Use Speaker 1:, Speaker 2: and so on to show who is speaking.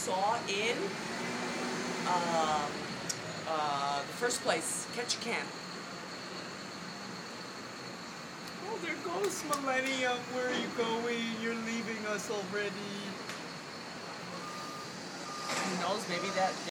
Speaker 1: saw in the first place, Ketchikan.
Speaker 2: Oh, there goes Millennium. Where are you going? You're leaving us already.
Speaker 1: Who knows? Maybe that.